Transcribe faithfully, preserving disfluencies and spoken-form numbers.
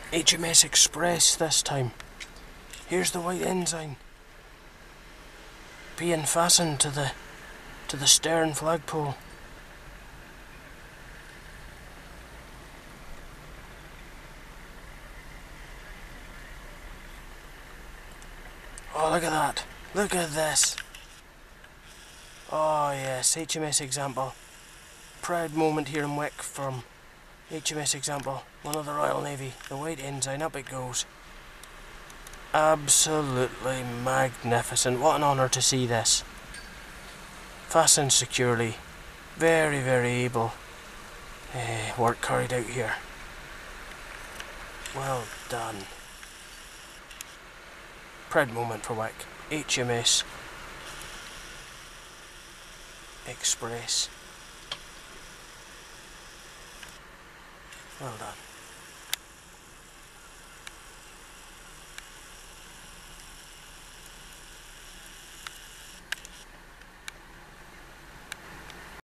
H M S Express this time. Here's the white ensign being fastened to the to the stern flagpole. Oh, look at that. Look at this. Oh yes, H M S Example. Proud moment here in Wick from H M S Example, one of the Royal Navy. The white ensign, up it goes. Absolutely magnificent. What an honour to see this. Fastened securely. Very, very able uh, work carried out here. Well done. Proud moment for Wick. H M S Express. Well done.